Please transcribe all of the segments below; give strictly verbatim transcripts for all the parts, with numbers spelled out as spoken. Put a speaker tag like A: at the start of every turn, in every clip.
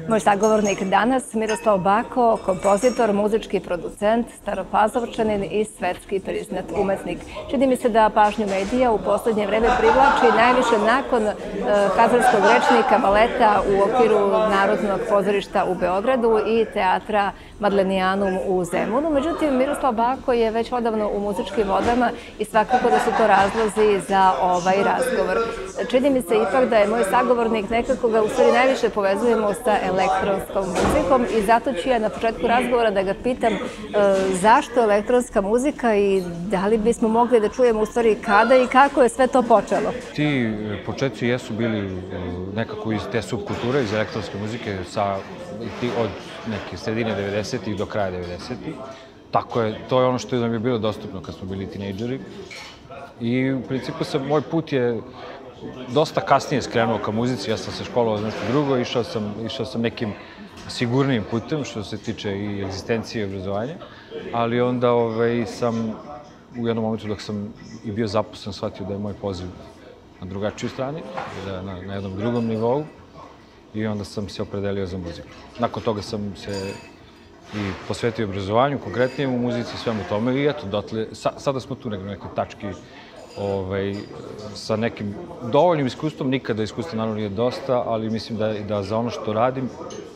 A: Moj sagovornik danas, Miroslav Bako, kompozitor, muzički producent, staropazovčanin i svetski priznat umetnik. Čini mi se da pažnju medija u poslednje vreme privlači najviše nakon Hazarskog rečnika, baleta u okviru Narodnog pozorišta u Beogradu i teatra Madlenijanum u Zemunu. Međutim, Miroslav Bako je već odavno u muzičkim vodama i svakako da su to razlozi za ovaj razgovor. Čini mi se ipak da je moj sagovornik nekako ga u stvari najviše povezujemo sa elektronskom muzikom i zato ću ja na početku razgovora da ga pitam zašto elektronska muzika i da li bismo mogli da čujemo u stvari kada i kako je sve to počelo.
B: Ti početci jesu bili nekako iz te subkulture, iz elektronske muzike od neke sredine devedesetih do kraja devedesetih. Tako je, to je ono što nam je bilo dostupno kad smo bili tinejdžeri. I u principu moj put je dosta kasnije skrenuo ka muzici, ja sam se školovao za nešto drugo, išao sam, išao sam nekim sigurnijim putem što se tiče i egzistencije i obrazovanja, ali onda ovaj, sam u jednom momentu dok sam i bio zaposlen shvatio da je moj poziv na drugačijoj strani, da je na, na jednom drugom nivou i onda sam se opredelio za muziku. Nakon toga sam se i posvetio obrazovanju, konkretnijem u muzici, svemu tome i eto, dotle, sa, sada smo tu na nekoj tački Ovaj, sa nekim dovoljnim iskustvom, nikada iskustva naravno nije dosta, ali mislim da, da za ono što radim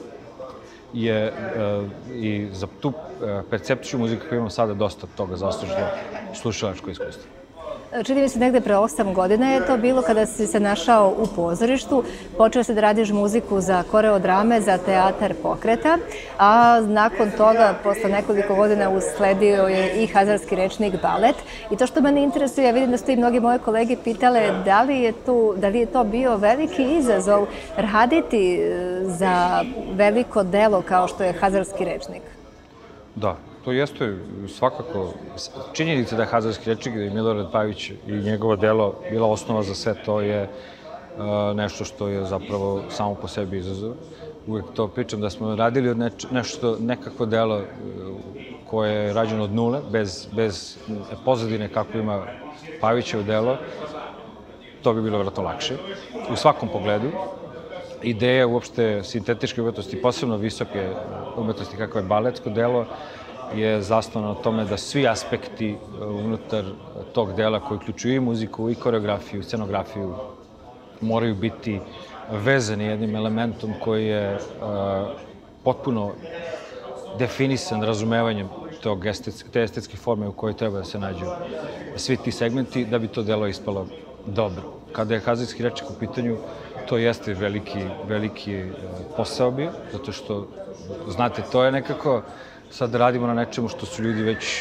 B: je e, i za tu e, percepciju muzike koju imam sada dosta toga zasluženo slušalačko iskustvo.
A: Čini mi se negde pre osam godina je to bilo kada si se našao u pozorištu, počeo si da radiš muziku za koreodrame, za teatar pokreta, a nakon toga, posle nekoliko godina, usledio je i Hazarski rečnik balet. I to što mene interesuje, ja vidim da su i mnogi moje kolege pitale da li je, tu, da li je to bio veliki izazov raditi za veliko delo kao što je Hazarski rečnik.
B: Da. To jeste svakako činjenica da je Hazarski rečnik, da je Milorad Pavić i njegovo delo bila osnova za sve to je nešto što je zapravo samo po sebi izazov. Uvijek to pričam da smo radili od nešto, nekakvo delo koje je rađeno od nule, bez, bez pozadine kako ima Pavićevo delo, to bi bilo vjerojatno lakše. U svakom pogledu. Ideja uopšte sintetičke umetnosti, posebno visoke umetnosti kakva je baletsko delo, je zasnovana na tome da svi aspekti unutar tog dela koji uključuju i muziku, i koreografiju, i scenografiju moraju biti vezani jednim elementom koji je potpuno definisan razumevanjem te estetske forme u kojoj treba da se nađu svi ti segmenti da bi to delo ispalo dobro. Kada je Hazarski rečnik u pitanju, to jeste veliki, veliki posao bio, zato što, znate, to je nekako sad radimo na nečemu što su ljudi već,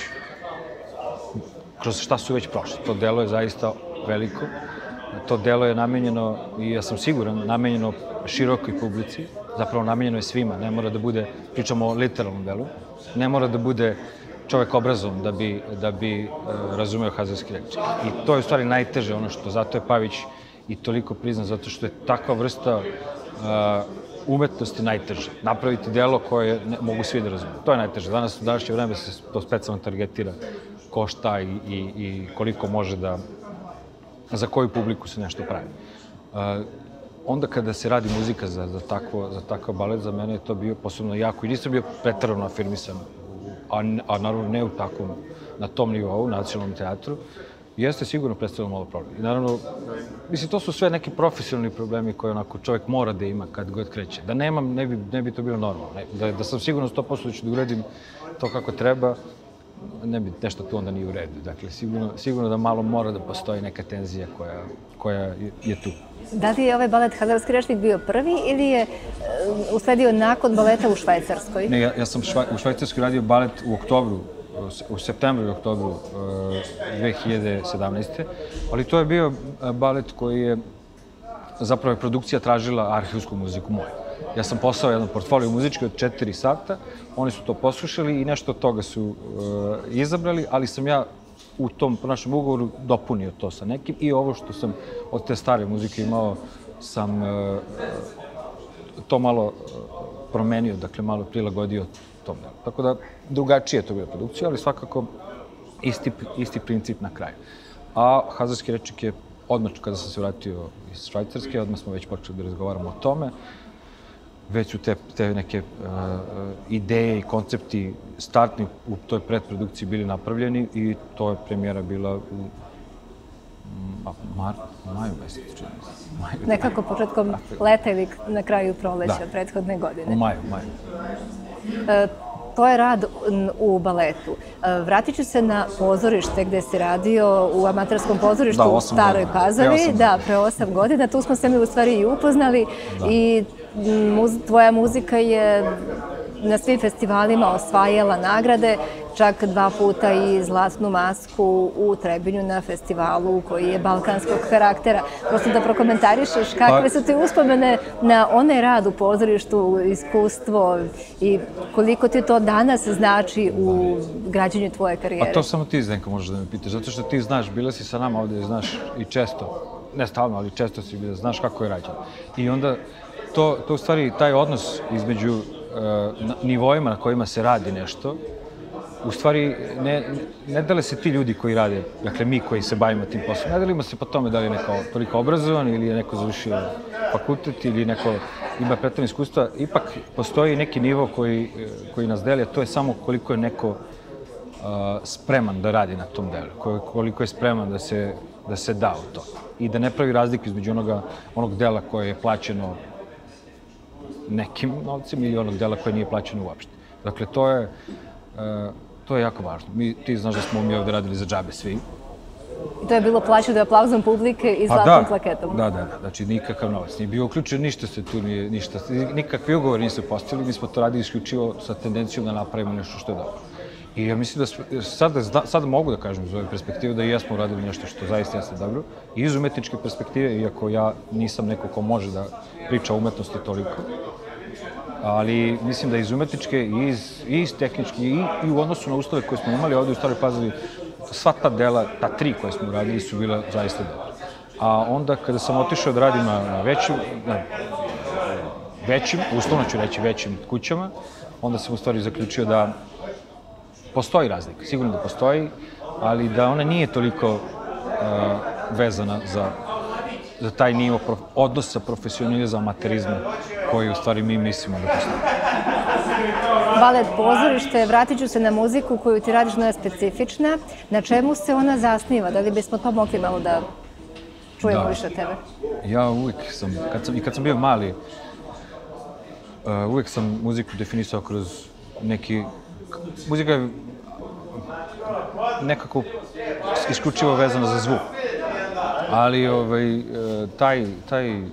B: kroz šta su već prošli. To delo je zaista veliko. To delo je namenjeno, i ja sam siguran, namenjeno širokoj publici. Zapravo namenjeno je svima. Ne mora da bude, pričamo o literalnom delu, ne mora da bude čovek obrazovan da bi, da bi razumeo Hazarski rečnik. I to je u stvari najteže, ono što zato je Pavić i toliko priznan, zato što je takva vrsta umetnosti najteže. Napraviti delo koje ne, mogu svi da razumiju. To je najteže. Danas, u današnje vreme se to specijalno targetira ko šta i, i, i koliko može da, za koju publiku se nešto pravi. Uh, onda kada se radi muzika za, za, takvo, za takav balet, za mene je to bio posebno jako i nisam bio preterano afirmisan, a, a naravno ne u takvom, na tom nivou, nacionalnom teatru, jeste sigurno predstavljeno malo problem. I naravno, mislim, to su sve neki profesionalni problemi koje onako čovjek mora da ima kad god kreće. Da nemam, ne bi, ne bi to bilo normalno. Ne, da, da sam sigurno sto posto da ću da uradim to kako treba, ne bi nešto tu onda nije u redu. Dakle, sigurno, sigurno da malo mora da postoji neka tenzija koja, koja je, je tu.
A: Da li je ovaj balet Hazarski rečnik bio prvi ili je uh, usledio nakon baleta u Švajcarskoj?
B: Ne, ja, ja sam švaj, u Švajcarskoj radio balet u oktobru, u septembru i oktobru dve hiljade sedamnaeste. Ali to je bio balet koji je zapravo produkcija tražila arhivsku muziku moju. Ja sam poslao jedan portfolio muzički od četiri sata, oni su to poslušali i nešto od toga su uh, izabrali, ali sam ja u tom našem ugovoru dopunio to sa nekim i ovo što sam od te stare muzike imao sam uh, to malo uh, promenio, dakle malo prilagodio tom delu. Tako da drugačije je to bila produkcija, ali svakako isti, isti princip na kraju. A Hazarski rečnik je odmah kada sam se vratio iz Švajcarske, odmah smo već počeli da razgovaramo o tome. već su te, te neke uh, ideje i koncepti startni u toj predprodukciji bili napravljeni i to je premijera bila u mar, maju mesecu, čini se.
A: Nekako početkom leta ili na kraju proleća prethodne godine.
B: U maju, maju.
A: E, to je rad u baletu. Vratit ću se na pozorište gde si radio u amaterskom pozorištu u Staroj Pazovi. Da, pre osam godina. Tu smo se mi u stvari i upoznali i tvoja muzika je na svim festivalima osvajala nagrade, čak dva puta i Zlatnu masku u Trebinju na festivalu koji je balkanskog karaktera. Prosto da prokomentarišeš kakve su ti uspomene na onaj rad u pozorištu, iskustvo i koliko ti to danas znači u građenju tvoje karijere?
B: A to samo ti, Zdenka, možeš da me pitaš, zato što ti znaš, bila si sa nama ovde, znaš i često, ne stalno, ali često si bila, znaš kako je rađeno. I onda to, to u stvari, taj odnos između nivoima na kojima se radi nešto, u stvari ne, ne dele se ti ljudi koji rade, dakle mi koji se bavimo tim poslom, ne delimo se po tome da li je neko toliko obrazovan ili je neko završio fakultet ili neko ima prethodno iskustva, ipak postoji neki nivo koji, koji nas deli, a to je samo koliko je neko uh, spreman da radi na tom delu, koliko je spreman da se, da se da u to i da ne pravi razliku između onoga, onog dela koje je plaćeno nekim novcima ili onog dela koje nije plaćeno uopšte. Dakle, to je, uh, to je jako važno. Mi, ti znaš da smo mi ovde radili za džabe svi.
A: I to je bilo plaćeno aplauzom publike i zlatnom plaketom.
B: Da, da, da. Znači, nikakav novac. Nije bio uključen, ništa se tu nije, ništa, nikakvi ugovori nisu postavili. Mi smo to radili isključivo sa tendencijom da napravimo nešto što je dobro. I ja mislim da sada, sada mogu da kažem iz ove perspektive da i jesmo uradili nešto što zaista jeste dobro. I iz umetničke perspektive, iako ja nisam neko ko može da priča o umetnosti toliko, ali mislim da iz umetničke i iz, i iz tehničke i, i u odnosu na uslove koje smo imali ovde u Staroj Pazovi, sva ta dela, ta tri koje smo uradili su bila zaista dobra. A onda kada sam otišao da radim na, na većim, na većim, uslovno ću reći većim kućama, onda sam u stvari zaključio da postoji razlika, sigurno da postoji, ali da ona nije toliko uh, vezana za, za taj nivo prof, odnosa profesionalizma, amaterizma koji u stvari mi mislimo da postoji.
A: Balet pozorište, vratit ću se na muziku koju ti radiš, ona je specifična. Na čemu se ona zasniva? Da li bismo to mogli malo da čujemo više od tebe?
B: Ja uvijek sam, kad sam, i kad sam bio mali, uh, uvijek sam muziku definisao kroz neki... Muzika je nekako isključivo vezana za zvuk, ali ovaj, taj, taj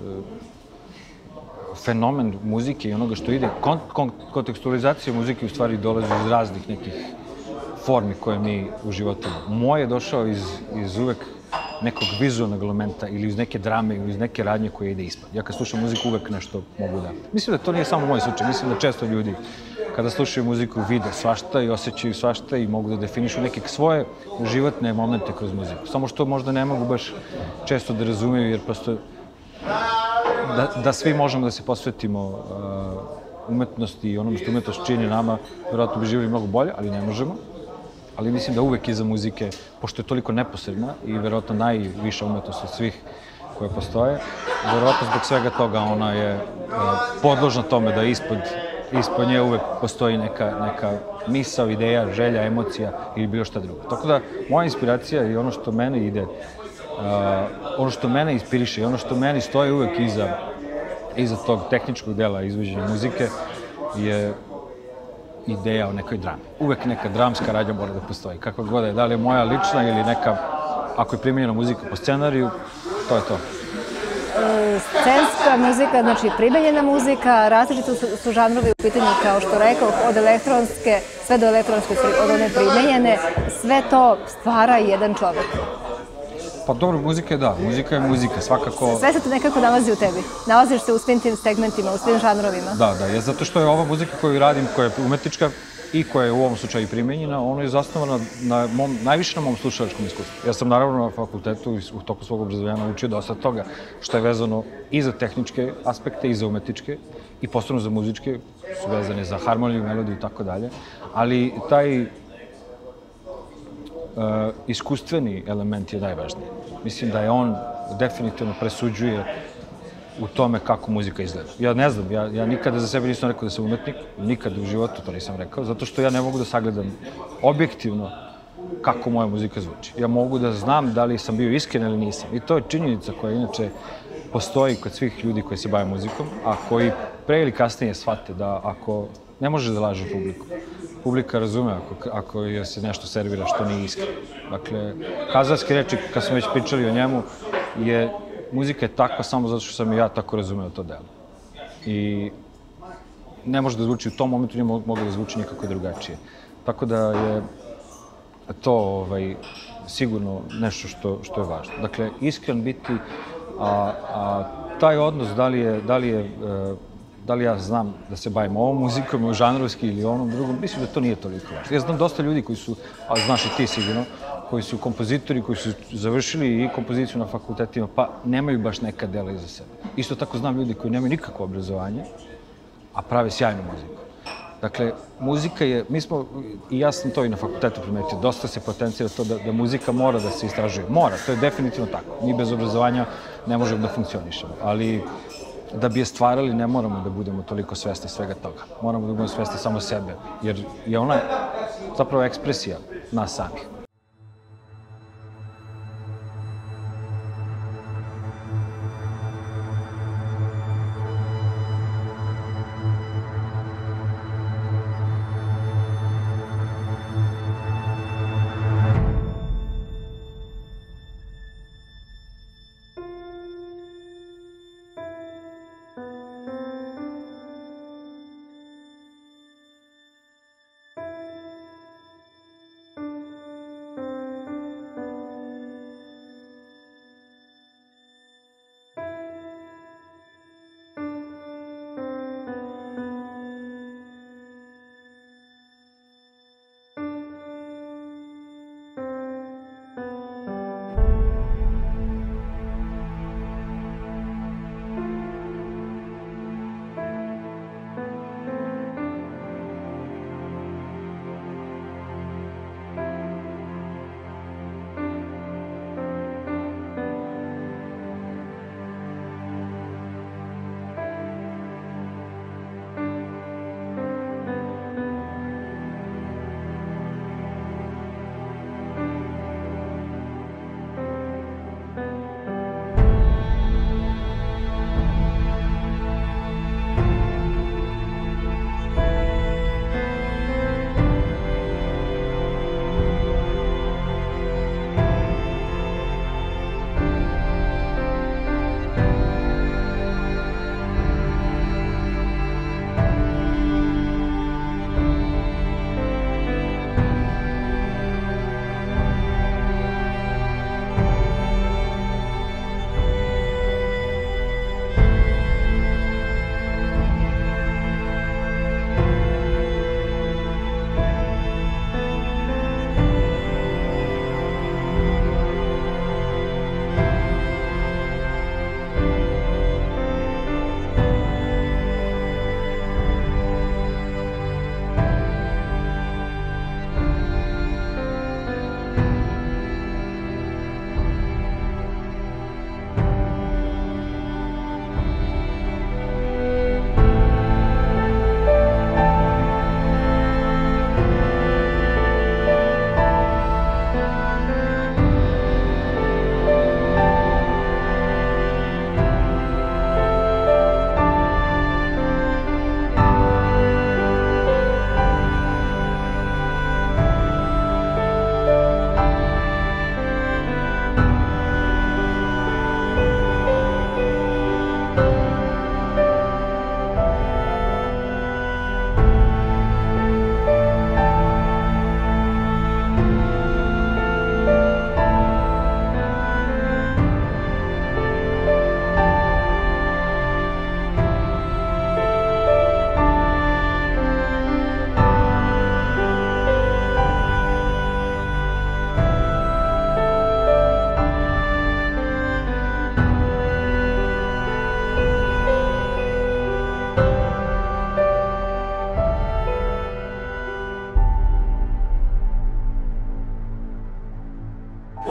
B: fenomen muzike i onoga što ide, kont, kont, kontekstualizacija muzike u stvari dolazi iz raznih nekih formi koje mi u životu imamo. Moj je došao iz, iz uvek nekog vizualnog elementa ili iz neke drame ili iz neke radnje koje ide ispod. Ja kad slušam muziku uvek nešto mogu da... Mislim da to nije samo moj slučaj, mislim da često ljudi kada slušaju muziku vide svašta i osjećaju svašta i mogu da definišu neke svoje životne momente kroz muziku. Samo što možda ne mogu baš često da razumiju jer prosto da, da svi možemo da se posvetimo uh, umetnosti i onom što umetnost čini nama, vjerojatno bi živjeli mnogo bolje, ali ne možemo. Ali mislim da uvek iza muzike, pošto je toliko neposredna i vjerojatno najviša umetnost od svih koje postoje, vjerojatno zbog svega toga ona je uh, podložna tome da ispod ispod nje uvek postoji neka, neka misao, ideja, želja, emocija ili bilo šta drugo. Tako da, moja inspiracija i ono što mene ide, uh, ono što mene inspiriše i ono što meni stoji uvek iza, iza tog tehničkog dela izvođenja muzike je ideja o nekoj drami. Uvek neka dramska radnja mora da postoji. Kakva god je, da li je moja lična ili neka, ako je primjenjena muzika po scenariju, to je to.
A: Scenska muzika, znači primenjena muzika, različito su, su žanrovi u pitanju, kao što rekao, od elektronske, sve do elektronske, od one primenjene, sve to stvara jedan čovek.
B: Pa dobro, muzika je da, muzika je muzika, svakako...
A: Sve se to nekako nalazi u tebi, nalaziš se u svim tim segmentima, u svim žanrovima.
B: Da, da, je zato što je ova muzika koju radim, koja je umetnička i koja je u ovom slučaju primenjena, ona je zasnovana na mom, najviše na mom slušalačkom iskustvu. Ja sam naravno na fakultetu u toku svog obrazovanja naučio dosta toga što je vezano i za tehničke aspekte i za umetničke i posebno za muzičke, su vezane za harmoniju, melodiju i tako dalje, ali taj uh, iskustveni element je najvažniji. Mislim da je on definitivno presuđuje u tome kako muzika izgleda. Ja ne znam, ja, ja nikada za sebe nisam rekao da sam umetnik, nikada u životu to nisam rekao, zato što ja ne mogu da sagledam objektivno kako moja muzika zvuči. Ja mogu da znam da li sam bio iskren ili nisam. I to je činjenica koja inače postoji kod svih ljudi koji se bave muzikom, a koji pre ili kasnije shvate da ako ne može da laže publiku, publika razume ako, ako je se nešto servira što nije iskreno. Dakle, Hazarske reči, kad smo već pričali o njemu, je muzika je takva samo zato što sam i ja tako razumeo to delo. I ne može da zvuči u tom momentu, nije moglo da zvuči nikako drugačije. Tako da je to ovaj, sigurno nešto što, što je važno. Dakle, iskren biti, a, a taj odnos, da li je, da li je, da li ja znam da se bavim ovom muzikom, žanrovski ili onom drugom, mislim da to nije toliko važno. Ja znam dosta ljudi koji su, a znaš i ti sigurno, koji su kompozitori, koji su završili i kompoziciju na fakultetima, pa nemaju baš neka dela iza sebe. Isto tako znam ljudi koji nemaju nikakvo obrazovanje, a prave sjajnu muziku. Dakle, muzika je, mi smo, i ja sam to i na fakultetu primetio, dosta se potencira to da, da muzika mora da se istražuje. Mora, to je definitivno tako. Mi bez obrazovanja ne možemo da funkcionišemo, ali da bi je stvarali ne moramo da budemo toliko svesni svega toga. Moramo da budemo svesni samo sebe, jer je ona zapravo ekspresija nas samih.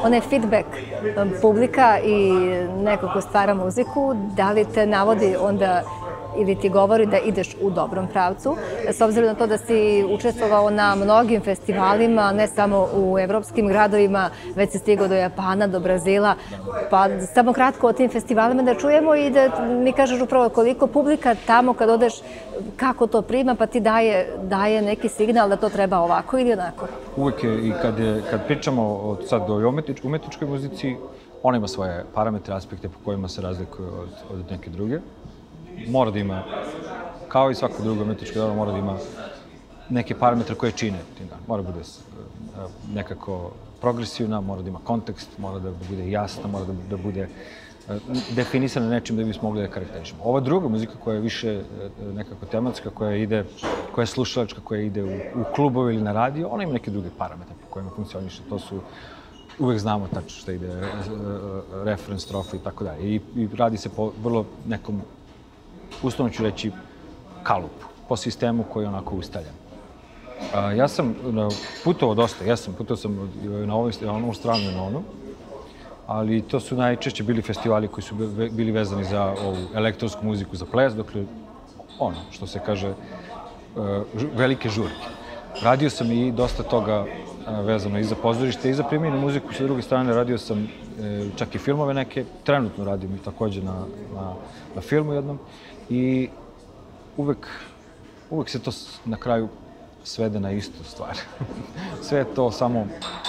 A: onaj feedback publika i neko ko stvara muziku, da li te navodi onda ili ti govori da ideš u dobrom pravcu, s obzirom na to da si učestvovao na mnogim festivalima, ne samo u evropskim gradovima, već si stigao do Japana, do Brazila, pa samo kratko o tim festivalima da čujemo i da mi kažeš upravo koliko publika tamo kad odeš, kako to prima, pa ti daje, daje neki signal da to treba ovako ili onako.
B: Uvek je, i kad, je, kad pričamo o, sad o umetnič, umetničkoj muzici, ona ima svoje parametre, aspekte po kojima se razlikuje od, od neke druge. Mora da ima, kao i svako drugo umetničko delo, mora da ima neke parametre koje čine. Mora da bude nekako progresivna, mora da ima kontekst, mora da bude jasna, mora da, da bude definisana nečim da bismo mogli da karakterišemo. Ova druga muzika koja je više nekako tematska, koja ide, koja je slušalačka, koja ide u, u klubove ili na radio, ona ima neke druge parametre po kojima funkcioniše. To su, uvek znamo tačno što ide, referens, strofa i tako dalje. I, I radi se po vrlo nekom, uslovno ću reći, kalupu, po sistemu koji je onako ustaljen. A, ja sam putovao dosta, ja sam putovao sam na ovoj, na ovom stranu i na onu, ali to su najčešće bili festivali koji su bili vezani za ovu elektronsku muziku, za ples, dokle ono, što se kaže, velike žurke. Radio sam i dosta toga vezano i za pozorište i za primjenu muziku. Sa druge strane, radio sam čak i filmove neke, trenutno radim i takođe na, na, na filmu jednom. I uvek, uvek se to na kraju svede na istu stvar. Sve je to samo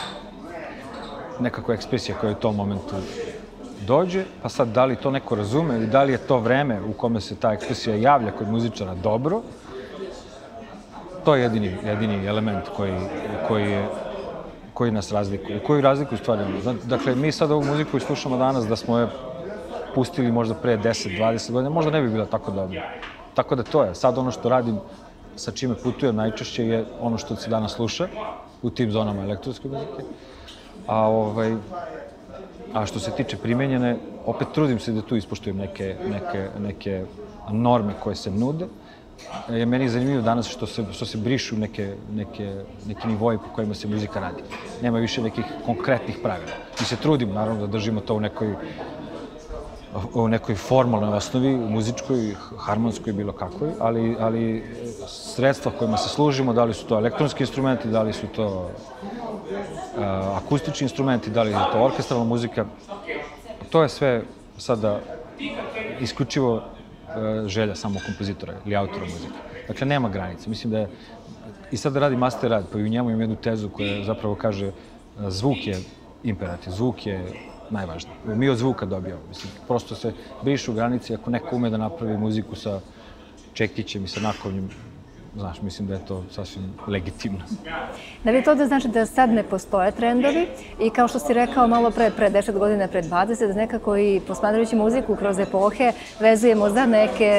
B: nekakva ekspresija koja u tom momentu dođe, pa sad da li to neko razume ili da li je to vreme u kome se ta ekspresija javlja kod muzičara dobro, to je jedini, jedini element koji, koji, je, koji nas razlikuje, koji razlikuje stvari. Dakle, mi sad ovu muziku slušamo danas da smo je pustili možda pre deset dvadeset godina, možda ne bi bila tako dobro. Tako da to je. Sad ono što radim, sa čime putujem najčešće je ono što se danas sluša u tim zonama elektronske muzike. A, ovaj, a što se tiče primenjene, opet trudim se da tu ispoštujem neke, neke, neke norme koje se nude. Je meni zanimljivo danas što se, što se brišu neke, neke, neke nivoje po kojima se muzika radi. Nema više nekih konkretnih pravila. Mi se trudimo, naravno, da držimo to u nekoj u nekoj formalnoj osnovi, muzičkoj, harmonskoj, bilo kakvoj, ali, ali sredstva kojima se služimo, da li su to elektronski instrumenti, da li su to uh, akustični instrumenti, da li je to orkestralna muzika, to je sve sada isključivo uh, želja samog kompozitora ili autora muzike. Dakle, nema granice. Mislim da je, i sad radi master rad, pa i u njemu imam jednu tezu koja zapravo kaže uh, zvuk je imperativ, zvuk je najvažnije. Mi od zvuka dobijamo. Mislim, prosto se brišu granice ako neko ume da napravi muziku sa čekićem i sa nakovnjem. Znaš, mislim da je to sasvim legitimno.
A: Da li to da znači da sad ne postoje trendovi i kao što si rekao malo pre, pre deset godina, pre dvadeset, da nekako i posmatrajući muziku kroz epohe vezujemo za neke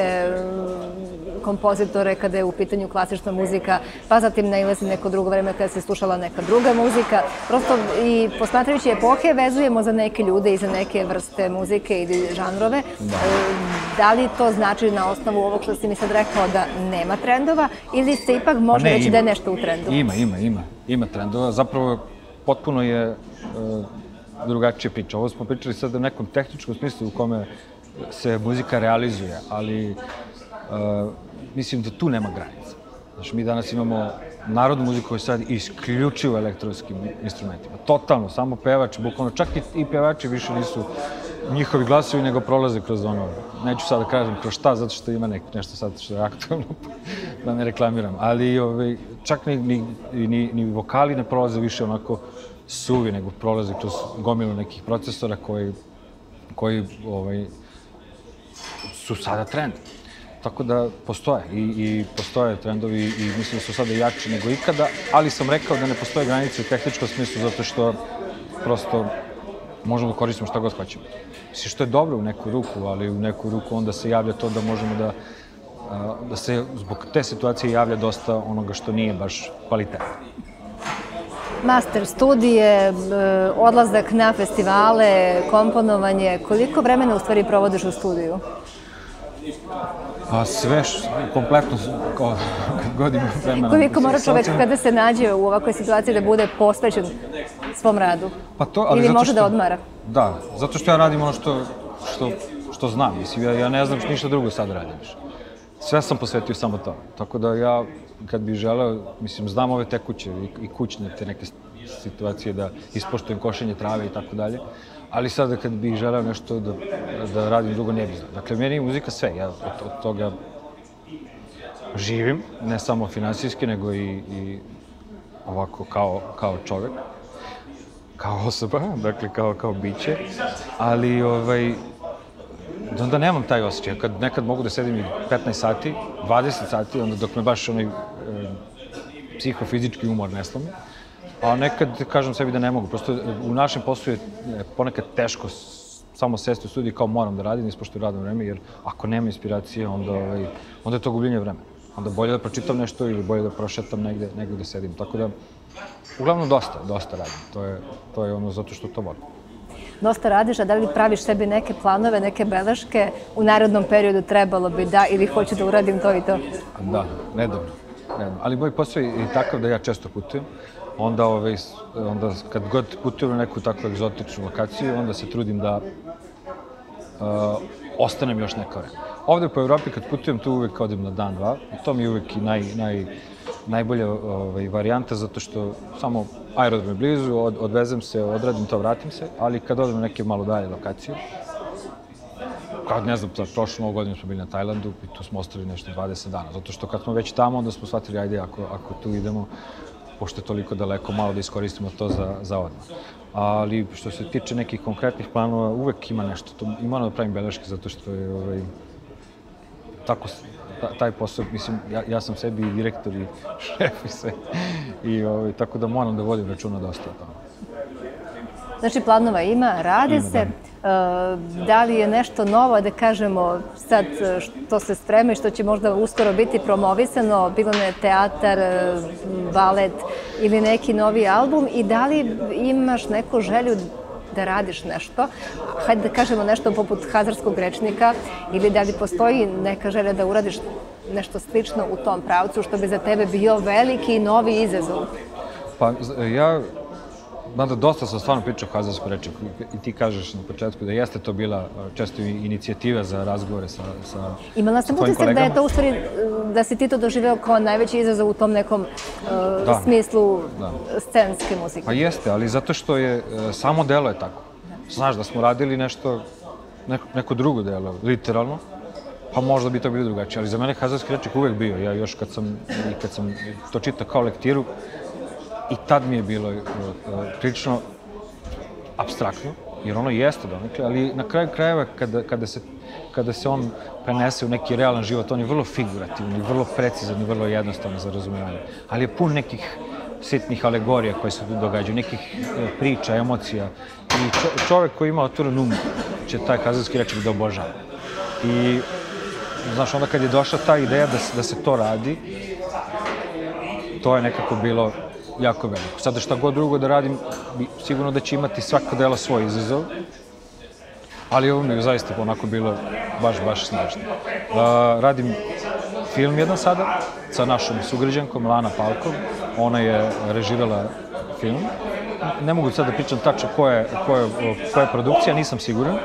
A: kompozitore kada je u pitanju klasična muzika, pa zatim nailazi neko drugo vreme kada se slušala neka druga muzika. Prosto i posmatrajući epohe vezujemo za neke ljude i za neke vrste muzike ili žanrove. Da, da li to znači na osnovu ovog što si mi sad rekao da nema trendova ili se ipak može reći da je nešto u trendu?
B: Ima, ima, ima. Ima trendova. Zapravo potpuno je uh, drugačija priča. Ovo smo pričali sad u nekom tehničkom smislu u kome se muzika realizuje, ali uh, mislim da tu nema granica. Znači, mi danas imamo narodnu muziku koja je sad isključivo elektronskim instrumentima. Totalno, samo pevač, bukvalno čak i, i pevači više nisu njihovi glasovi nego prolaze kroz ono. Neću sad da kažem kroz šta, zato što ima nek, nešto sad što je aktualno, da ne reklamiram. Ali ovaj, čak ni, ni, ni, ni vokali ne prolaze više onako suvi, nego prolaze kroz gomilu nekih procesora koji, koji ovaj, su sada trend. Tako da postoje i, i postoje trendovi i mislim da su sada jači nego ikada, ali sam rekao da ne postoje granice u tehničkom smislu zato što prosto možemo da koristimo šta god hoćemo. Mislim što je dobro u neku ruku, ali u neku ruku onda se javlja to da možemo da, da se zbog te situacije javlja dosta onoga što nije baš kvalitetno.
A: Master studije, odlazak na festivale, komponovanje, koliko vremena u stvari provodiš u studiju?
B: A sve, kompletno, godinu vremena.
A: Koliko mora čovek kada se nađe u ovakvoj situaciji da bude posvećen svom radu?
B: Pa to, ali
A: ili
B: zato
A: može
B: što,
A: da odmara?
B: Da, zato što ja radim ono što, što, što znam. Mislim, ja, ja ne znam ništa drugo sad radim više. Sve sam posvetio samo to. Tako da ja, kad bih želeo, mislim, znam ove tekuće i, i kućne te neke situacije da ispoštujem košenje trave i tako dalje. Ali sada kad bih želeo nešto da, da radim drugo, ne bih znao. Dakle, meni je muzika sve. Ja od, od toga živim, ne samo finansijski, nego i, i ovako kao, kao čovek, kao osoba, dakle kao, kao biće. Ali ovaj, onda nemam taj osjećaj. Kad nekad mogu da sedim i petnaest sati, dvadeset sati, onda dok me baš onaj e, psihofizički umor ne slomi. A nekad kažem sebi da ne mogu. Prosto u našem poslu je ponekad teško samo sesti u studiju kao moram da radim, ispošto je radno vreme, jer ako nema inspiracije, onda, ovaj, onda je to gubljenje vremena. Onda bolje da pročitam nešto ili bolje da prošetam negde, negde da sedim. Tako da, uglavnom dosta, dosta radim. To je, to je ono zato što to volim.
A: Dosta radiš, a da li praviš sebi neke planove, neke beleške? U narednom periodu trebalo bi da ili hoću da uradim to i to?
B: Da, nedavno. nedavno. Ali moj posao je i takav da ja često putujem. Onda, ovaj, onda kad god putujem na neku takvu egzotičnu lokaciju, onda se trudim da uh, ostanem još neko vreme. Ovde po Evropi kad putujem, tu uvek odem na dan, dva. I to mi je uvek i naj, naj, najbolja ovaj, varijanta, zato što samo aerodrom je blizu, od, odvezem se, odradim to, vratim se, ali kad odem na neke malo dalje lokacije, kao ne znam, prošlu novu godinu smo bili na Tajlandu i tu smo ostali nešto dvadeset dana, zato što kad smo već tamo, onda smo shvatili, ajde, ako, ako tu idemo, pošto je toliko daleko, malo da iskoristimo to za, za odmah. Ali što se tiče nekih konkretnih planova, uvek ima nešto. To, ima ono da pravim beleške, zato što je ovaj, tako, taj posao, mislim, ja, ja sam sebi i direktor i šef i sve. I ovaj, tako da moram da vodim računa dosta o tome.
A: Znači, planova ima, radi
B: ima,
A: se. Da. Da li je nešto novo, da kažemo, sad što se sprema i što će možda uskoro biti promovisano, bilo ne teatar, balet ili neki novi album, i da li imaš neku želju da radiš nešto, hajde da kažemo nešto poput Hazarskog rečnika, ili da li postoji neka želja da uradiš nešto slično u tom pravcu, što bi za tebe bio veliki i novi izazov?
B: Pa ja, mada dosta sam stvarno pričao o Hazarskom rečniku i ti kažeš na početku da jeste to bila često inicijativa za razgovore sa, sa, sa tvojim kolegama.
A: Imala sam utisak da je to u stvari, da si ti to doživeo kao najveći izazov u tom nekom uh, da, smislu da. Scenske muzike.
B: Pa jeste, ali zato što je, samo delo je tako. Da. Znaš da smo radili nešto, neko, neko drugo delo, literalno, pa možda bi to bilo drugačije, ali za mene Hazarski rečnik uvek bio. Ja još kad sam, kad sam to čitao kao lektiru, i tad mi je bilo uh, prilično apstraktno, jer ono jeste donekle, ali na kraju krajeva kada, kada, se, kada se on prenese u neki realan život, on je vrlo figurativni, vrlo precizan i vrlo jednostavno za razumijevanje. Ali je pun nekih sitnih alegorija koje se tu događaju, nekih uh, priča, emocija. I čo, čovek koji ima otvoren um će taj Hazarski rečnik da obožava. I znaš, onda kad je došla ta ideja da, da se to radi, to je nekako bilo jako veliko. Sada šta god drugo da radim, sigurno da će imati svako delo svoj izazov, ali ovo mi je zaista onako bilo baš, baš snažno. Uh, radim film jedan sada sa našom sugrađankom, Lana Palkom. Ona je režirala film. Ne mogu sad da pričam tačno koja je, koja je, koja je produkcija, nisam siguran.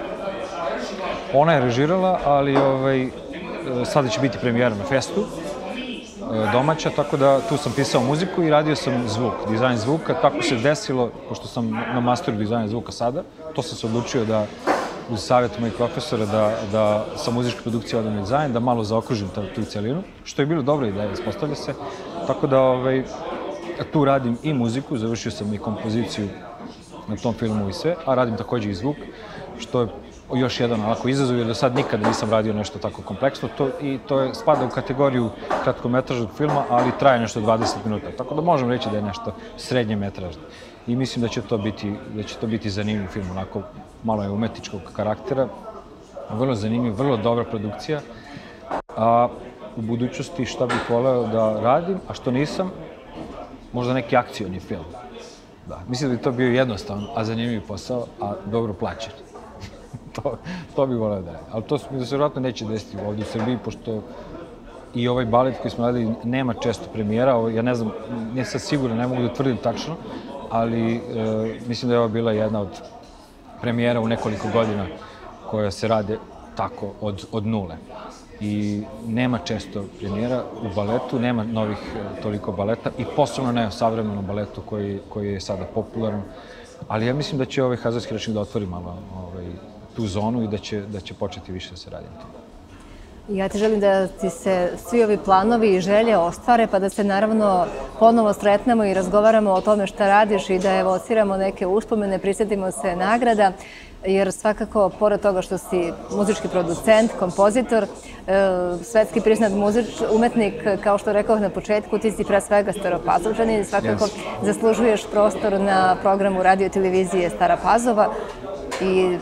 B: Ona je režirala, ali ovaj, sada će biti premijera na festu domaća, tako da tu sam pisao muziku i radio sam zvuk, dizajn zvuka. Tako se desilo, pošto sam na masteru dizajna zvuka sada, to sam se odlučio da, uz savjet mojih profesora, da, da sa muzičke produkcije odem na dizajn, da malo zaokružim tu celinu, što je bilo dobra ideja, ispostavlja se. Tako da ovaj, tu radim i muziku, završio sam i kompoziciju na tom filmu i sve, a radim takođe i zvuk, što je još jedan ovako izazov, jer do sad nikada nisam radio nešto tako kompleksno, to, i to je, spada u kategoriju kratkometražnog filma, ali traje nešto dvadeset minuta, tako da možemo reći da je nešto srednje metražno. I mislim da će to biti, da će to biti zanimljiv film, onako malo je umetničkog karaktera, vrlo zanimljiv, vrlo dobra produkcija, a u budućnosti šta bih voleo da radim, a što nisam, možda neki akcioni film. Da, mislim da bi to bio jednostavan, a zanimljiv posao, a dobro plaćen. to, to bi voleo da radi. Ali to mi se vjerojatno neće desiti ovdje u Srbiji, pošto i ovaj balet koji smo radili nema često premijera. Ja ne znam, nisam siguran, ne mogu da tvrdim tačno, ali e, mislim da je ova bila jedna od premijera u nekoliko godina koja se rade tako od, od nule. I nema često premijera u baletu, nema novih toliko baleta i posebno ne u savremenom baletu koji, koji je sada popularan. Ali ja mislim da će ovaj hazarski rečnik da otvori malo ovaj, tu zonu i da će, da će početi više da se radi na tome.
A: Ja ti želim da ti se svi ovi planovi i želje ostvare, pa da se naravno ponovo sretnemo i razgovaramo o tome šta radiš i da evociramo neke uspomene, prisjetimo se nagrada, jer svakako, pored toga što si muzički producent, kompozitor, svetski priznat umetnik, kao što rekao na početku, ti si pre svega Staropazovčanin i svakako zaslužuješ prostor na programu radio i televizije Stara Pazova i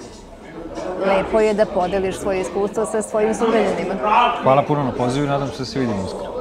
A: lepo je da podeliš svoje iskustvo sa svojim sugrađanima.
B: Hvala puno na pozivu i nadam se da se vidimo uskoro.